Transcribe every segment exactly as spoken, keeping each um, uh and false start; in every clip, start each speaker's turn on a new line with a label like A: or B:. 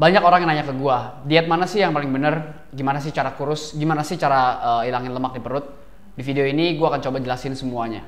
A: Banyak orang yang nanya ke gua, diet mana sih yang paling bener? Gimana sih cara kurus? Gimana sih cara uh, ilangin lemak di perut? Di video ini gua akan coba jelasin semuanya.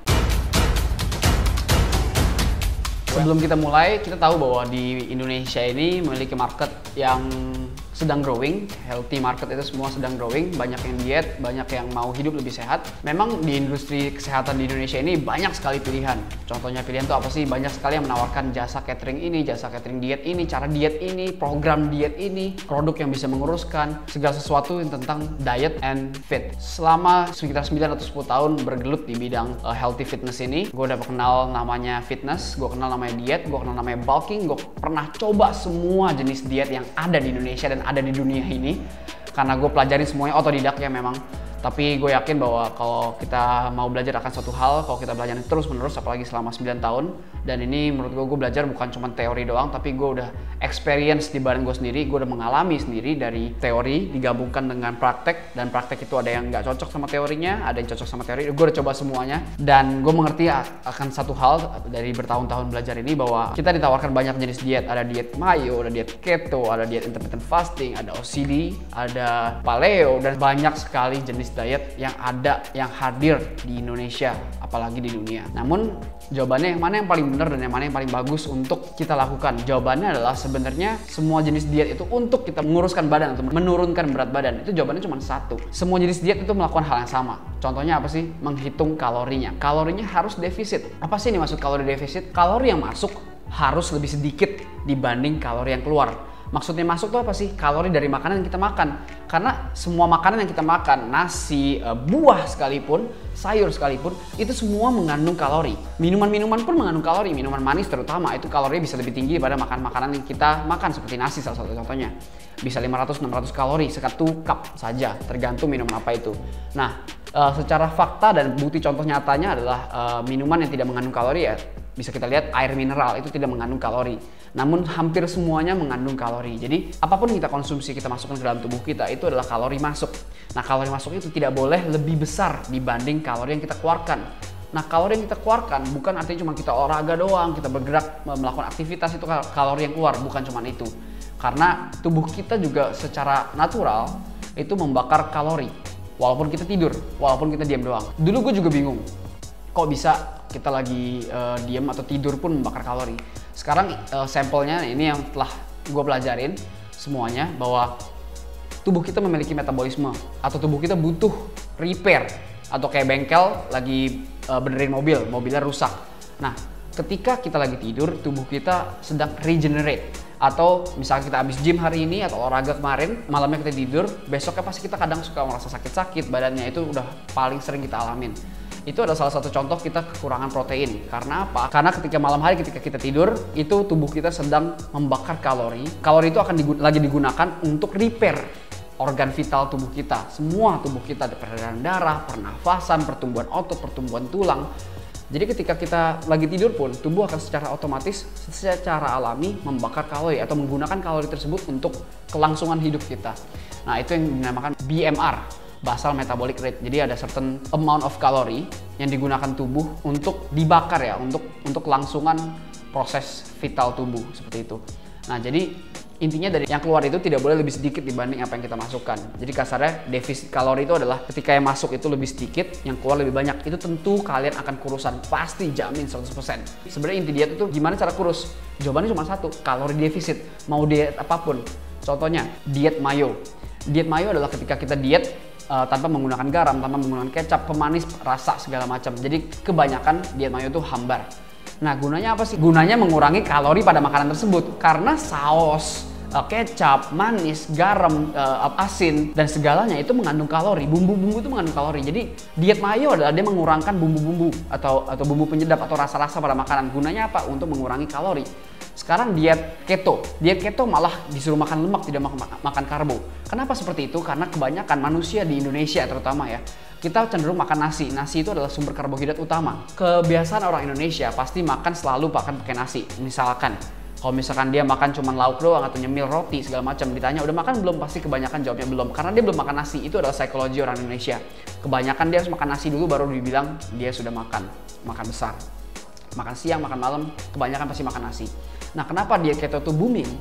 A: Sebelum kita mulai, kita tahu bahwa di Indonesia ini memiliki market yang sedang growing, healthy market itu semua sedang growing, banyak yang diet, banyak yang mau hidup lebih sehat. Memang di industri kesehatan di Indonesia ini banyak sekali pilihan. Contohnya pilihan itu apa sih? Banyak sekali yang menawarkan jasa catering ini, jasa catering diet ini, cara diet ini, program diet ini, produk yang bisa menguruskan, segala sesuatu yang tentang diet and fit. Selama sekitar sembilan atau sepuluh tahun bergelut di bidang uh, healthy fitness ini, gue udah kenal namanya fitness, gue kenal namanya diet, gue kenal namanya bulking, gue pernah coba semua jenis diet yang ada di Indonesia dan ada di dunia ini karena gue pelajarin semuanya otodidak ya memang. Tapi gue yakin bahwa kalau kita mau belajar akan suatu hal, kalau kita belajar terus menerus apalagi selama sembilan tahun, dan ini menurut gue, gue belajar bukan cuma teori doang, tapi gue udah experience di badan gue sendiri, gue udah mengalami sendiri dari teori digabungkan dengan praktek, dan praktek itu ada yang nggak cocok sama teorinya, ada yang cocok sama teori, gue udah coba semuanya, dan gue mengerti akan satu hal dari bertahun-tahun belajar ini bahwa kita ditawarkan banyak jenis diet, ada diet mayo, ada diet keto, ada diet intermittent fasting, ada O C D, ada paleo, dan banyak sekali jenis diet yang ada, yang hadir di Indonesia, apalagi di dunia. Namun jawabannya yang mana yang paling benar dan yang mana yang paling bagus untuk kita lakukan? Jawabannya adalah sebenarnya semua jenis diet itu untuk kita menguruskan badan atau menurunkan berat badan. Itu jawabannya cuma satu. Semua jenis diet itu melakukan hal yang sama. Contohnya apa sih? Menghitung kalorinya. Kalorinya harus defisit. Apa sih ini maksud kalori defisit? Kalori yang masuk harus lebih sedikit dibanding kalori yang keluar. Maksudnya masuk tuh apa sih? Kalori dari makanan yang kita makan. Karena semua makanan yang kita makan, nasi, buah sekalipun, sayur sekalipun, itu semua mengandung kalori. Minuman-minuman pun mengandung kalori. Minuman manis terutama, itu kalorinya bisa lebih tinggi daripada makan makanan yang kita makan. Seperti nasi salah satu contohnya. Bisa lima ratus sampai enam ratus kalori, satu cup saja, tergantung minuman apa itu. Nah, secara fakta dan bukti contoh nyatanya adalah minuman yang tidak mengandung kalori ya, bisa kita lihat air mineral itu tidak mengandung kalori. Namun hampir semuanya mengandung kalori. Jadi apapun yang kita konsumsi, kita masukkan ke dalam tubuh kita, itu adalah kalori masuk. Nah, kalori masuk itu tidak boleh lebih besar dibanding kalori yang kita keluarkan. Nah, kalori yang kita keluarkan bukan artinya cuma kita olahraga doang, kita bergerak melakukan aktivitas itu kalori yang keluar, bukan cuma itu. Karena tubuh kita juga secara natural itu membakar kalori. Walaupun kita tidur, walaupun kita diam doang. Dulu gue juga bingung, kok bisa kita lagi uh, diam atau tidur pun membakar kalori. Sekarang uh, sampelnya ini yang telah gue pelajarin semuanya, bahwa tubuh kita memiliki metabolisme atau tubuh kita butuh repair, atau kayak bengkel lagi uh, benerin mobil, mobilnya rusak. Nah, ketika kita lagi tidur, tubuh kita sedang regenerate. Atau misalnya kita habis gym hari ini atau olahraga kemarin, malamnya kita tidur, besoknya pasti kita kadang suka merasa sakit-sakit badannya, itu udah paling sering kita alamin. Itu adalah salah satu contoh kita kekurangan protein. Karena apa? Karena ketika malam hari ketika kita tidur, itu tubuh kita sedang membakar kalori. Kalori itu akan digu- lagi digunakan untuk repair organ vital tubuh kita. Semua tubuh kita, ada peredaran darah, pernafasan, pertumbuhan otot, pertumbuhan tulang. Jadi ketika kita lagi tidur pun, tubuh akan secara otomatis, secara alami membakar kalori atau menggunakan kalori tersebut untuk kelangsungan hidup kita. Nah, itu yang dinamakan B M R, basal metabolic rate. Jadi ada certain amount of kalori yang digunakan tubuh untuk dibakar ya, untuk untuk kelangsungan proses vital tubuh seperti itu. Nah, jadi intinya dari yang keluar itu tidak boleh lebih sedikit dibanding apa yang kita masukkan. Jadi kasarnya defisit kalori itu adalah ketika yang masuk itu lebih sedikit, yang keluar lebih banyak. Itu tentu kalian akan kurusan, pasti jamin seratus persen. Sebenarnya inti diet itu gimana cara kurus? Jawabannya cuma satu, kalori defisit. Mau diet apapun. Contohnya diet mayo. Diet mayo adalah ketika kita diet uh, tanpa menggunakan garam, tanpa menggunakan kecap, pemanis, rasa segala macam. Jadi kebanyakan diet mayo itu hambar. Nah, gunanya apa sih? Gunanya mengurangi kalori pada makanan tersebut. Karena saus, kecap, manis, garam, asin, dan segalanya itu mengandung kalori. Bumbu-bumbu itu mengandung kalori. Jadi diet mayo adalah dia mengurangkan bumbu-bumbu atau atau bumbu penyedap atau rasa-rasa pada makanan. Gunanya apa? Untuk mengurangi kalori. Sekarang diet keto. Diet keto malah disuruh makan lemak, tidak makan, makan karbo. Kenapa seperti itu? Karena kebanyakan manusia di Indonesia terutama ya, kita cenderung makan nasi. Nasi itu adalah sumber karbohidrat utama. Kebiasaan orang Indonesia pasti makan selalu makan pakai nasi. Misalkan kalau misalkan dia makan cuma lauk doang atau nyemil roti segala macam, ditanya udah makan belum, pasti kebanyakan jawabnya belum, karena dia belum makan nasi. Itu adalah psikologi orang Indonesia. Kebanyakan dia harus makan nasi dulu baru dibilang dia sudah makan, makan besar. Makan siang, makan malam, kebanyakan pasti makan nasi. Nah, kenapa diet keto itu booming?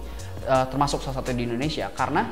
A: uh, termasuk salah satu di Indonesia karena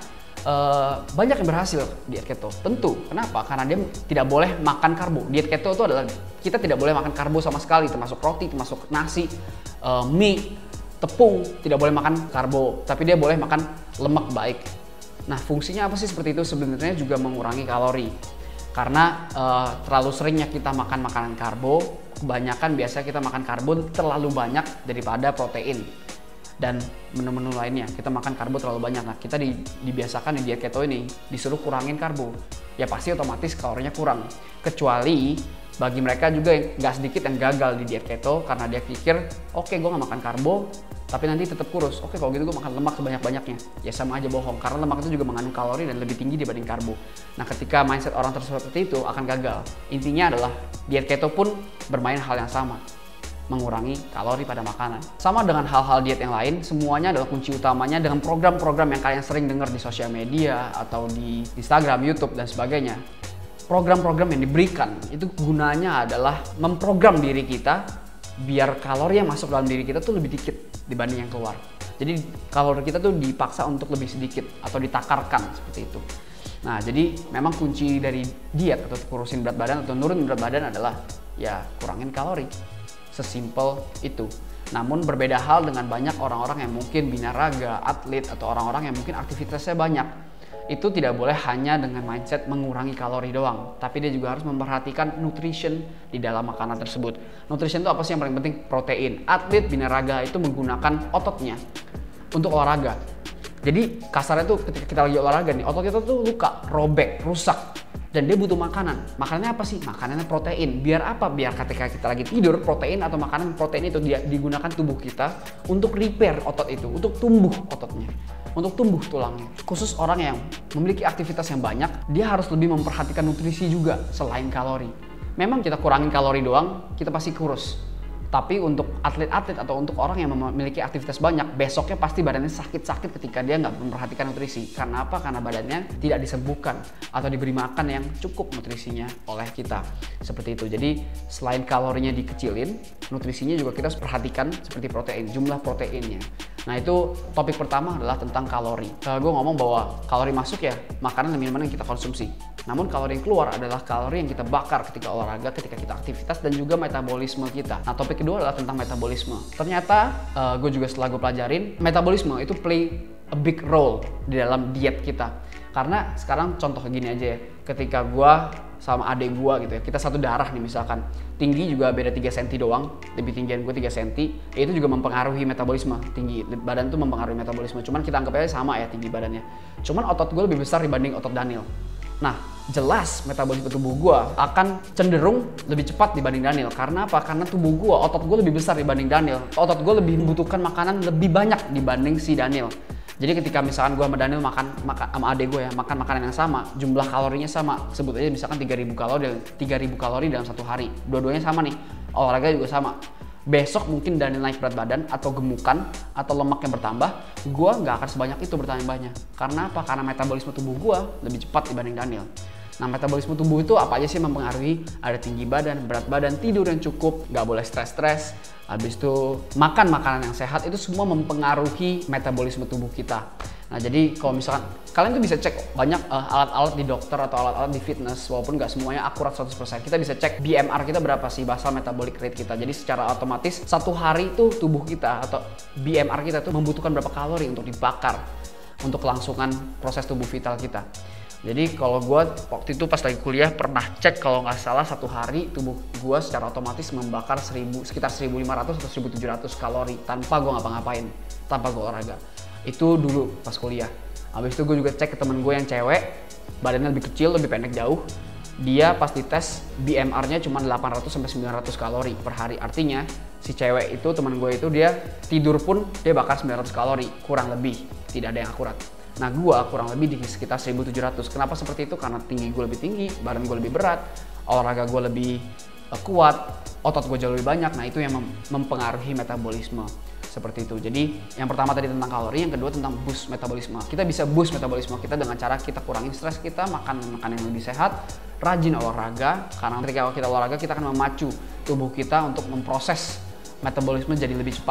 A: uh, banyak yang berhasil diet keto. Tentu, kenapa? Karena dia tidak boleh makan karbo. Diet keto itu adalah kita tidak boleh makan karbo sama sekali, termasuk roti, termasuk nasi, uh, mie, tepung, tidak boleh makan karbo, tapi dia boleh makan lemak baik. Nah, fungsinya apa sih seperti itu? Sebenarnya juga mengurangi kalori. Karena uh, terlalu seringnya kita makan makanan karbo, kebanyakan biasa kita makan karbo terlalu banyak daripada protein. Dan menu-menu lainnya, kita makan karbo terlalu banyak. Nah, kita di, dibiasakan di diet keto ini disuruh kurangin karbo. Ya pasti otomatis kalorinya kurang. Kecuali bagi mereka juga yang nggak sedikit yang gagal di diet keto karena dia pikir, oke okay, gue nggak makan karbo, tapi nanti tetap kurus. Oke, kalau gitu gue makan lemak sebanyak-banyaknya. Ya sama aja bohong, karena lemak itu juga mengandung kalori dan lebih tinggi dibanding karbo. Nah, ketika mindset orang tersebut seperti itu akan gagal. Intinya adalah diet keto pun bermain hal yang sama, mengurangi kalori pada makanan. Sama dengan hal-hal diet yang lain, semuanya adalah kunci utamanya dengan program-program yang kalian sering dengar di sosial media atau di Instagram, YouTube, dan sebagainya. Program-program yang diberikan itu gunanya adalah memprogram diri kita biar kalori yang masuk dalam diri kita tuh lebih dikit dibanding yang keluar. Jadi kalori kita tuh dipaksa untuk lebih sedikit atau ditakarkan seperti itu. Nah, jadi memang kunci dari diet atau kurusin berat badan atau nurunin berat badan adalah ya kurangin kalori. Sesimpel itu. Namun berbeda hal dengan banyak orang-orang yang mungkin binaraga, atlet, atau orang-orang yang mungkin aktivitasnya banyak. Itu tidak boleh hanya dengan mindset mengurangi kalori doang, tapi dia juga harus memperhatikan nutrition di dalam makanan tersebut. Nutrition itu apa sih yang paling penting? Protein. Atlet binaraga itu menggunakan ototnya untuk olahraga. Jadi kasarnya tuh ketika kita lagi olahraga nih, otot kita tuh luka, robek, rusak. Dan dia butuh makanan. Makanannya apa sih? Makanannya protein. Biar apa? Biar ketika kita lagi tidur, protein atau makanan protein itu dia digunakan tubuh kita untuk repair otot itu, untuk tumbuh ototnya, untuk tumbuh tulangnya. Khusus orang yang memiliki aktivitas yang banyak, dia harus lebih memperhatikan nutrisi juga selain kalori. Memang kita kurangin kalori doang, kita pasti kurus. Tapi untuk atlet-atlet atau untuk orang yang memiliki aktivitas banyak, besoknya pasti badannya sakit-sakit ketika dia nggak memperhatikan nutrisi. Karena apa? Karena badannya tidak disembuhkan atau diberi makan yang cukup nutrisinya oleh kita. Seperti itu. Jadi selain kalorinya dikecilin, nutrisinya juga kita harus perhatikan seperti protein, jumlah proteinnya. Nah, itu topik pertama adalah tentang kalori. Uh, gue ngomong bahwa kalori masuk ya makanan dan minuman yang kita konsumsi. Namun kalori yang keluar adalah kalori yang kita bakar ketika olahraga, ketika kita aktivitas, dan juga metabolisme kita. Nah, topik kedua adalah tentang metabolisme. Ternyata uh, gue juga setelah gue pelajarin, metabolisme itu play a big role di dalam diet kita. Karena sekarang contoh gini aja ya, ketika gue sama adik gue gitu ya, kita satu darah nih misalkan, tinggi juga beda tiga sentimeter doang, lebih tinggian gue tiga sentimeter, itu juga mempengaruhi metabolisme. Tinggi badan tuh mempengaruhi metabolisme, cuman kita anggap aja sama ya tinggi badannya. Cuman otot gue lebih besar dibanding otot Daniel. Nah, jelas metabolisme tubuh gue akan cenderung lebih cepat dibanding Daniel. Karena apa? Karena tubuh gue, otot gue lebih besar dibanding Daniel. Otot gue lebih membutuhkan makanan lebih banyak dibanding si Daniel. Jadi ketika misalkan gue sama Daniel makan, makan sama adek gue ya, makan makanan yang sama, jumlah kalorinya sama. Sebut aja misalkan tiga ribu kalori, tiga ribu kalori dalam satu hari. Dua-duanya sama nih, olahraga juga sama. Besok mungkin Daniel naik berat badan atau gemukan atau lemak yang bertambah, gue nggak akan sebanyak itu bertambahnya. Karena apa? Karena metabolisme tubuh gue lebih cepat dibanding Daniel. Nah, metabolisme tubuh itu apa aja sih yang mempengaruhi? Ada tinggi badan, berat badan, tidur yang cukup, nggak boleh stres-stres, habis itu makan makanan yang sehat, itu semua mempengaruhi metabolisme tubuh kita. Nah, jadi kalau misalkan kalian tuh bisa cek banyak uh, alat-alat di dokter atau alat-alat di fitness, walaupun nggak semuanya akurat seratus persen. Kita bisa cek B M R kita berapa sih, basal metabolic rate kita. Jadi secara otomatis satu hari itu tubuh kita atau B M R kita tuh membutuhkan berapa kalori untuk dibakar untuk kelangsungan proses tubuh vital kita. Jadi kalau gue waktu itu pas lagi kuliah pernah cek, kalau nggak salah satu hari tubuh gue secara otomatis membakar seribu, sekitar seribu lima ratus atau seribu tujuh ratus kalori tanpa gue ngapa-ngapain, tanpa gue olahraga. Itu dulu pas kuliah. Habis itu gue juga cek ke temen gue yang cewek, badannya lebih kecil, lebih pendek jauh. Dia pas dites B M R-nya cuma delapan ratus sampai sembilan ratus kalori per hari. Artinya si cewek itu, teman gue itu, dia tidur pun dia bakar sembilan ratus kalori, kurang lebih, tidak ada yang akurat. Nah, gue kurang lebih di sekitar seribu tujuh ratus. Kenapa seperti itu? Karena tinggi gue lebih tinggi, badan gue lebih berat, olahraga gue lebih uh, kuat, otot gue jauh lebih banyak. Nah, itu yang mem mempengaruhi metabolisme. Seperti itu. Jadi, yang pertama tadi tentang kalori, yang kedua tentang boost metabolisme. Kita bisa boost metabolisme kita dengan cara kita kurangin stres kita, makan makanan yang lebih sehat, rajin olahraga. Karena ketika kita olahraga, kita akan memacu tubuh kita untuk memproses metabolisme jadi lebih cepat.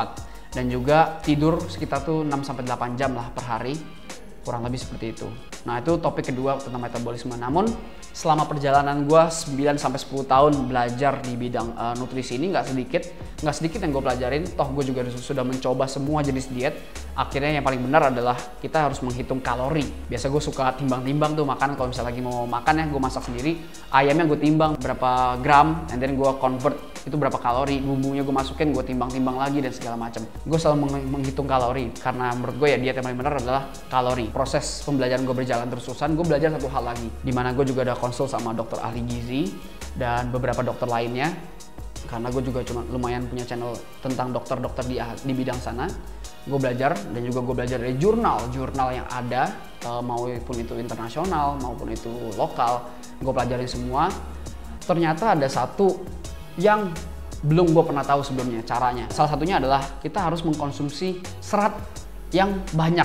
A: dan juga tidur sekitar tuh enam sampai delapan jam lah per hari, kurang lebih seperti itu. Nah itu topik kedua tentang metabolisme. Namun selama perjalanan gue sembilan sampai sepuluh tahun belajar di bidang uh, nutrisi ini, nggak sedikit nggak sedikit yang gue pelajarin. Toh gue juga sudah mencoba semua jenis diet. Akhirnya yang paling benar adalah kita harus menghitung kalori. Biasa gue suka timbang-timbang tuh makan, kalau misalnya lagi mau makan ya gue masak sendiri, ayamnya gue timbang berapa gram, and then gue convert itu berapa kalori, bumbunya gue masukin, gue timbang-timbang lagi dan segala macam. Gue selalu meng menghitung kalori karena menurut gue ya diet yang paling benar adalah kalori. Proses pembelajaran gue berjalan terus-terusan, gue belajar satu hal lagi, dimana gue juga ada konsul sama dokter ahli gizi dan beberapa dokter lainnya, karena gue juga cuma lumayan punya channel tentang dokter-dokter di, di bidang sana. Gue belajar dan juga gue belajar dari jurnal-jurnal yang ada, uh, maupun itu internasional maupun itu lokal, gue pelajarin semua. Ternyata ada satu yang belum gue pernah tahu sebelumnya caranya. Salah satunya adalah kita harus mengkonsumsi serat yang banyak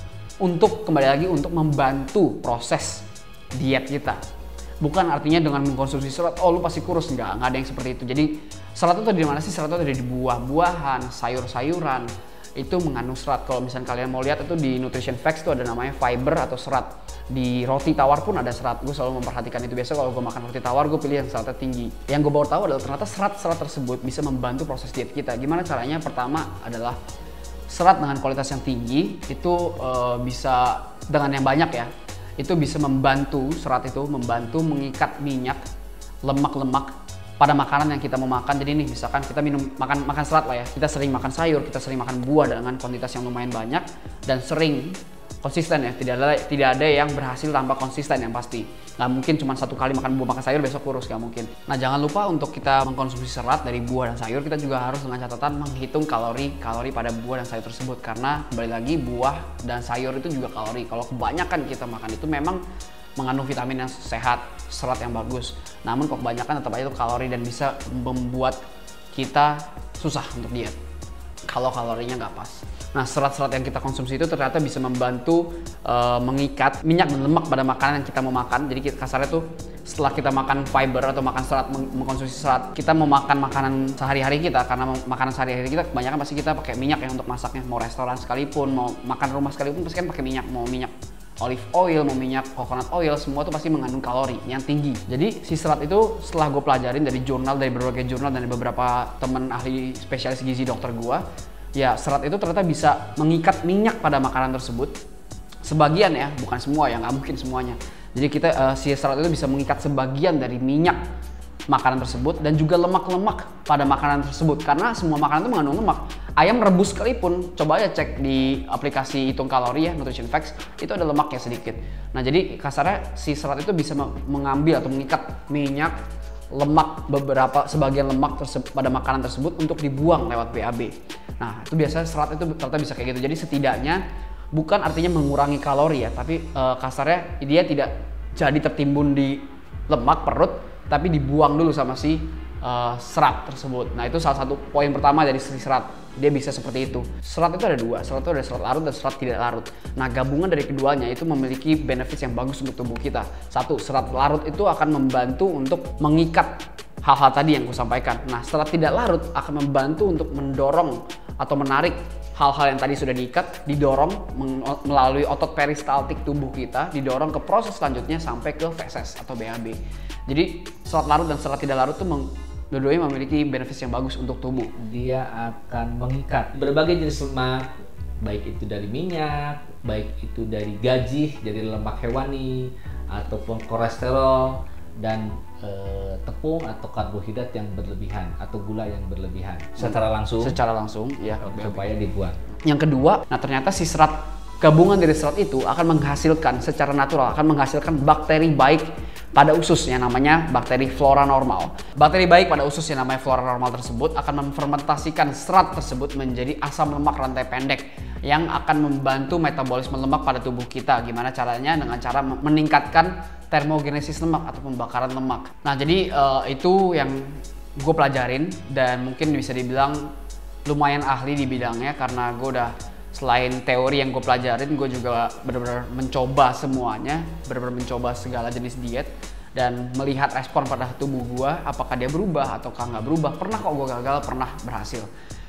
A: untuk kembali lagi untuk membantu proses diet kita. Bukan artinya dengan mengkonsumsi serat, oh lu pasti kurus, enggak, enggak ada yang seperti itu. Jadi serat itu dari mana sih? Serat itu dari buah-buahan, sayur-sayuran, itu mengandung serat. Kalau misalnya kalian mau lihat itu di Nutrition Facts itu ada namanya fiber atau serat. Di roti tawar pun ada serat. Gue selalu memperhatikan itu. Biasa kalau gue makan roti tawar, gue pilih yang seratnya tinggi. Yang gue baru tahu adalah ternyata serat-serat tersebut bisa membantu proses diet kita. Gimana caranya? Pertama adalah serat dengan kualitas yang tinggi itu uh, bisa dengan yang banyak ya. Itu bisa membantu, serat itu membantu mengikat minyak, lemak-lemak pada makanan yang kita mau makan. Jadi nih misalkan kita minum makan makan serat lah ya, kita sering makan sayur, kita sering makan buah dengan kuantitas yang lumayan banyak dan sering konsisten ya, tidak ada tidak ada yang berhasil tanpa konsisten yang pasti. Nggak mungkin cuma satu kali makan buah makan sayur besok kurus, nggak mungkin. Nah jangan lupa untuk kita mengkonsumsi serat dari buah dan sayur, kita juga harus dengan catatan menghitung kalori kalori pada buah dan sayur tersebut, karena kembali lagi buah dan sayur itu juga kalori. Kalau kebanyakan kita makan itu memang mengandung vitamin yang sehat, serat yang bagus. Namun kalau kebanyakan tetap aja itu kalori dan bisa membuat kita susah untuk diet kalau kalorinya nggak pas. Nah serat-serat yang kita konsumsi itu ternyata bisa membantu uh, mengikat minyak dan lemak pada makanan yang kita mau makan. Jadi kita, kasarnya tuh setelah kita makan fiber atau makan serat, meng mengkonsumsi serat, kita mau makan makanan sehari-hari kita, karena makanan sehari-hari kita kebanyakan pasti kita pakai minyak ya untuk masaknya. Mau restoran sekalipun, mau makan rumah sekalipun pasti kan pakai minyak. Mau minyak olive oil, mau minyak coconut oil, semua itu pasti mengandung kalori yang tinggi. Jadi si serat itu setelah gue pelajarin dari jurnal, dari berbagai jurnal dan dari beberapa teman ahli spesialis gizi dokter gue, ya serat itu ternyata bisa mengikat minyak pada makanan tersebut. Sebagian ya, bukan semua ya, nggak mungkin semuanya. Jadi kita uh, si serat itu bisa mengikat sebagian dari minyak makanan tersebut dan juga lemak-lemak pada makanan tersebut, karena semua makanan itu mengandung lemak. Ayam rebus sekalipun, coba aja cek di aplikasi hitung kalori ya, Nutrition Facts, itu ada lemaknya sedikit. Nah jadi kasarnya si serat itu bisa mengambil atau mengikat minyak, lemak, beberapa sebagian lemak pada makanan tersebut untuk dibuang lewat B A B. Nah itu biasanya serat itu ternyata bisa kayak gitu. Jadi setidaknya bukan artinya mengurangi kalori ya, tapi uh, kasarnya dia tidak jadi tertimbun di lemak perut, tapi dibuang dulu sama si uh, serat tersebut. Nah itu salah satu poin pertama dari si serat. Dia bisa seperti itu. Serat itu ada dua, serat itu ada serat larut dan serat tidak larut. Nah gabungan dari keduanya itu memiliki benefits yang bagus untuk tubuh kita. Satu, serat larut itu akan membantu untuk mengikat hal-hal tadi yang gue sampaikan. Nah serat tidak larut akan membantu untuk mendorong atau menarik hal-hal yang tadi sudah diikat, didorong melalui otot peristaltik tubuh kita, didorong ke proses selanjutnya sampai ke feses atau B A B. Jadi serat larut dan serat tidak larut itu dua-duanya memiliki benefits yang bagus untuk tubuh.
B: Dia akan mengikat berbagai jenis lemak, baik itu dari minyak, baik itu dari gajih, dari lemak hewani, ataupun kolesterol, dan e, tepung atau karbohidrat yang berlebihan atau gula yang berlebihan. Secara langsung.
A: Secara langsung, ya.
B: Supaya dibuat.
A: Yang kedua, nah ternyata si serat, gabungan dari serat itu akan menghasilkan secara natural, akan menghasilkan bakteri baik pada usus yang namanya bakteri flora normal. Bakteri baik pada usus yang namanya flora normal tersebut akan memfermentasikan serat tersebut menjadi asam lemak rantai pendek yang akan membantu metabolisme lemak pada tubuh kita. Gimana caranya? Dengan cara meningkatkan termogenesis lemak atau pembakaran lemak. Nah jadi uh, itu yang gue pelajarin dan mungkin bisa dibilang lumayan ahli di bidangnya, karena gue udah selain teori yang gue pelajarin, gue juga benar-benar mencoba semuanya, benar-benar mencoba segala jenis diet dan melihat respon pada tubuh gue, apakah dia berubah ataukah nggak berubah. Pernah kok gue gagal, pernah berhasil.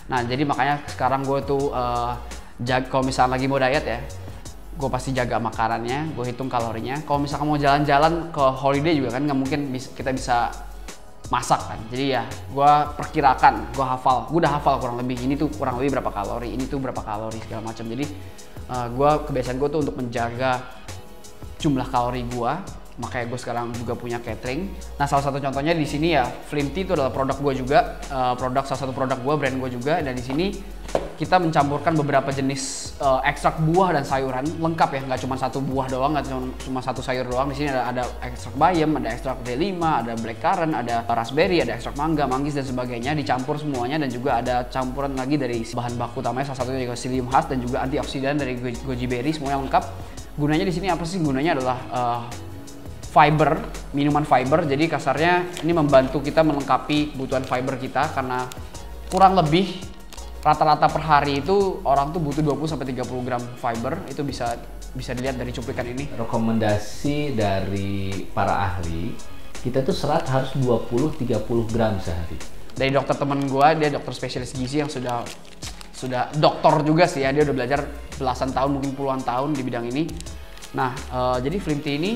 A: Nah jadi makanya sekarang gue tuh uh, jag- kalau misalnya lagi mau diet ya, gue pasti jaga makanannya, gue hitung kalorinya. Kalau misalkan mau jalan-jalan ke holiday juga kan nggak mungkin bis- kita bisa masak kan. Jadi ya gue perkirakan, gue hafal, gue udah hafal kurang lebih ini tuh kurang lebih berapa kalori, ini tuh berapa kalori segala macam. Jadi uh, gue kebiasaan gue tuh untuk menjaga jumlah kalori gue. Makanya gue sekarang juga punya catering. Nah salah satu contohnya di sini ya, Flimty itu adalah produk gue juga, uh, produk salah satu produk gue, brand gue juga. Dan di sini kita mencampurkan beberapa jenis uh, ekstrak buah dan sayuran lengkap ya, nggak cuma satu buah doang, nggak cuma, cuma satu sayur doang. Di sini ada, ada ekstrak bayam, ada ekstrak D lima, ada blackcurrant, ada raspberry, ada ekstrak mangga, manggis dan sebagainya, dicampur semuanya. Dan juga ada campuran lagi dari bahan baku utamanya, salah satunya juga psyllium husk dan juga antioksidan dari goji berry, semuanya lengkap. Gunanya di sini apa sih? Gunanya adalah uh, fiber, minuman fiber. Jadi kasarnya ini membantu kita melengkapi kebutuhan fiber kita, karena kurang lebih rata-rata per hari itu orang tuh butuh dua puluh sampai tiga puluh gram fiber. Itu bisa bisa dilihat dari cuplikan ini.
B: Rekomendasi dari para ahli, kita tuh serat harus dua puluh sampai tiga puluh gram sehari.
A: Dari dokter temen gua, dia dokter spesialis gizi yang sudah sudah doktor juga sih ya, dia udah belajar belasan tahun, mungkin puluhan tahun di bidang ini. Nah, uh, jadi Flimty ini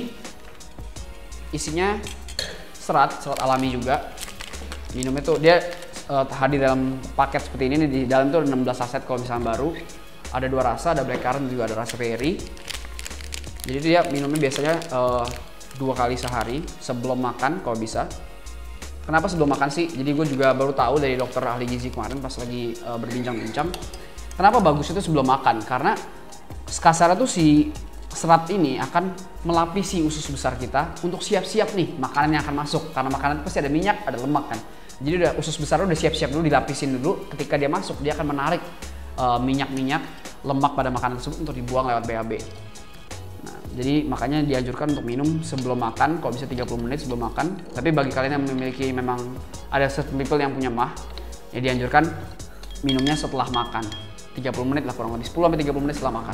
A: isinya serat, serat alami juga. Minumnya tuh dia uh, hadir dalam paket seperti ini. Di dalam tuh ada enam belas saset kalau misalnya baru. Ada dua rasa, ada blackcurrant juga ada raspberry. Jadi dia minumnya biasanya uh, dua kali sehari sebelum makan kalau bisa. Kenapa sebelum makan sih? Jadi gue juga baru tahu dari dokter ahli gizi kemarin pas lagi uh, berbincang-bincang. Kenapa bagus itu sebelum makan? Karena kasarnya tuh si serat ini akan melapisi usus besar kita untuk siap-siap nih makanan yang akan masuk, karena makanan pasti ada minyak, ada lemak kan. Jadi udah usus besar udah siap-siap dulu, dilapisin dulu. Ketika dia masuk, dia akan menarik uh, minyak-minyak lemak pada makanan tersebut untuk dibuang lewat B A B. Nah, jadi makanya dianjurkan untuk minum sebelum makan, kalau bisa tiga puluh menit sebelum makan. Tapi bagi kalian yang memiliki, memang ada certain people yang punya mah, ya dianjurkan minumnya setelah makan, tiga puluh menit lah kurang lebih, sepuluh sampai tiga puluh menit setelah makan.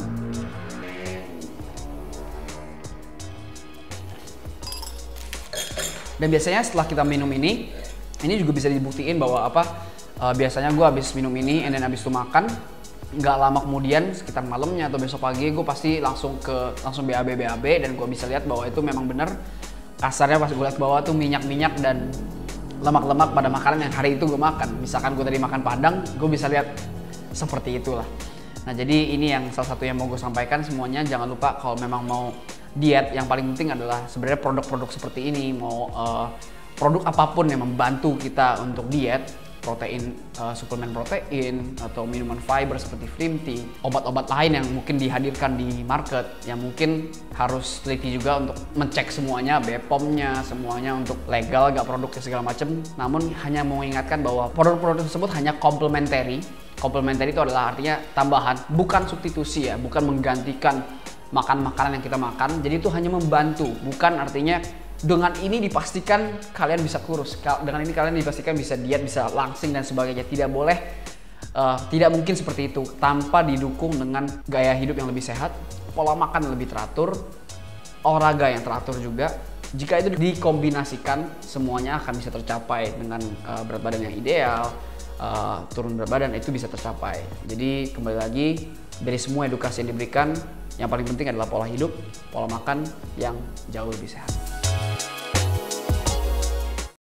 A: Dan biasanya setelah kita minum ini, ini juga bisa dibuktiin bahwa apa, uh, biasanya gue habis minum ini, and then habis itu makan, nggak lama kemudian, sekitar malamnya atau besok pagi, gue pasti langsung ke langsung B A B B A B, dan gue bisa lihat bahwa itu memang bener. Kasarnya pas gue lihat bawah tuh minyak-minyak dan lemak-lemak pada makanan yang hari itu gue makan. Misalkan gue tadi makan padang, gue bisa lihat seperti itulah. Nah jadi ini yang salah satu yang mau gue sampaikan semuanya. Jangan lupa kalau memang mau diet, yang paling penting adalah sebenarnya produk-produk seperti ini. Mau uh, produk apapun yang membantu kita untuk diet, protein, uh, suplemen protein, atau minuman fiber seperti Flimty, obat-obat lain yang mungkin dihadirkan di market, yang mungkin harus teliti juga untuk mencek semuanya, B P O M-nya, semuanya untuk legal, gak produknya segala macam. Namun hanya mau mengingatkan bahwa produk-produk tersebut hanya complementary. Complementary itu adalah artinya tambahan, bukan substitusi ya, bukan menggantikan makan makanan yang kita makan. Jadi itu hanya membantu, bukan artinya dengan ini dipastikan kalian bisa kurus, dengan ini kalian dipastikan bisa diet, bisa langsing dan sebagainya. Tidak boleh, uh, tidak mungkin seperti itu tanpa didukung dengan gaya hidup yang lebih sehat, pola makan yang lebih teratur, olahraga yang teratur juga. Jika itu dikombinasikan, semuanya akan bisa tercapai dengan uh, berat badan yang ideal, uh, turun berat badan itu bisa tercapai. Jadi kembali lagi, dari semua edukasi yang diberikan, yang paling penting adalah pola hidup, pola makan yang jauh lebih sehat.